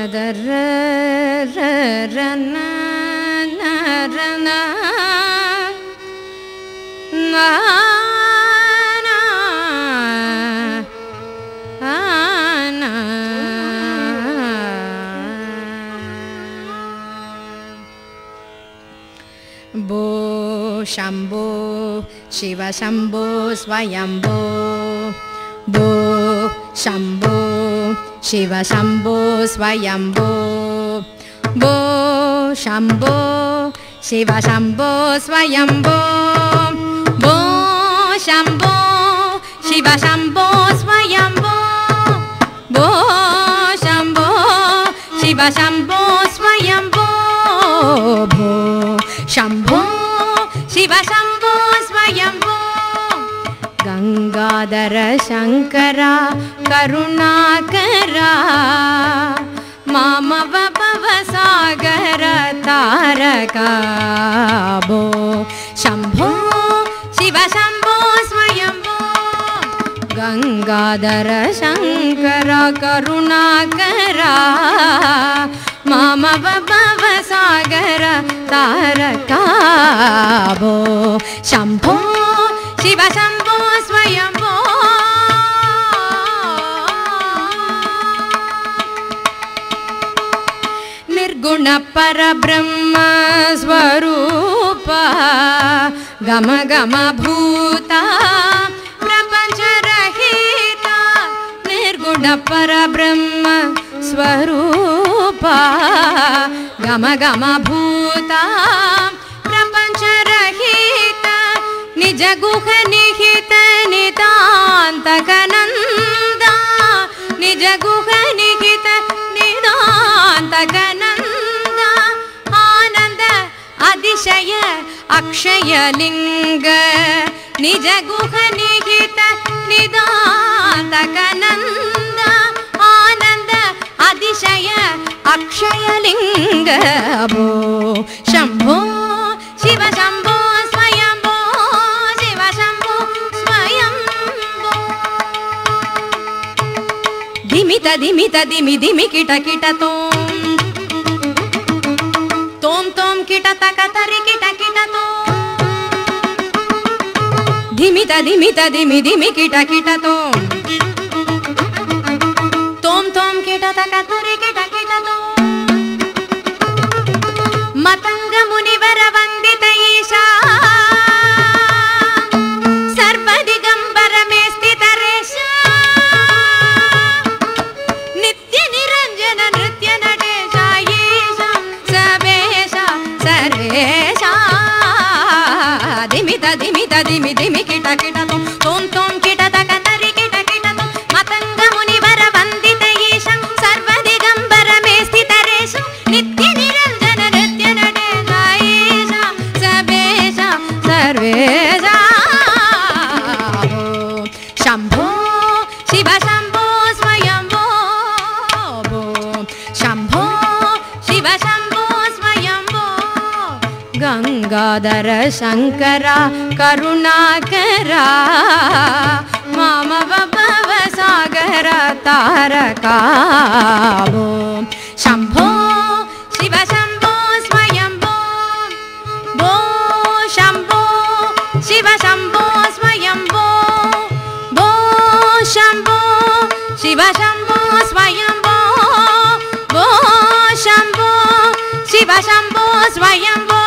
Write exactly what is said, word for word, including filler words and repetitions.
दर run run ना बो शंभो शिव शंभो स्वयंभो बो शंभो शिव शंभो स्वयंभो बो शंभो शिव शंभो स्वयंभो बो शंभो शिव शंभो स्वयंभो बो शंभो शिव शंभो स्वयंभो भो शंभो शिव शंभो स्वयंभो गंगाधर शंकरा करुणाकरा मामव भवसागर तारका भो शंभो शिव शंभो स्वयंभो गंगाधर शंकरा करुणाकरा मामव भवसागर तारका भो शंभो शिव शंभो स्वयंभो निर्गुण परब्रह्म स्वरूप गम गम भूता प्रपंच रहिता निर्गुण परब्रह्म स्वरूप गम गम भूता प्रपंच रहित निज गुह निहित नितांत गनंदा निज गुह निहित नितांत गनंदा आनंद अतिशय अक्षय लिंग निज गुह निहित नितांत गनंदा आनंद अतिशय अक्षय लिंग भो शंभो शिव शंभो स्वयंभो शिव शंभो स्वयंभो धिमित धिमित धिमि धिमि किट किट तोम तोम तोम किट तक तरि किट किट तोम धिमित धिमित धिमि धिमि किट किट तोम तोम तोम किट तक तरि किट किट तोम मतंग मुनिवर वंदित ईशा सर्व दिगंबर में स्थित रेशा नित्य निरंजन नृत्य नटेशा ईशा सबेशा सर्वेशा धिमित धिमित धिमि धिमि किट किट तोम तोम तोम किट तक तरि किट किट तोम मतंग मुनिवर वंदित ईशा सर्व दिगंबर में स्थित रेशा नित्य निरंजन नृत्य नटेशा ईशा सबेशा सर्वेशा शंभो शिव शंभो स्वयंभो भो शंभो शिव शंभो स्वयंभो गंगाधर शंकरा करुणाकरा मामव भवसागर तारका भो शंभो शिव शंभो स्वयंभो भो शंभो शिव शंभो स्वयंभो भो शंभो शिव शंभो स्वयंभो भो शंभो शिव शंभो स्वयंभो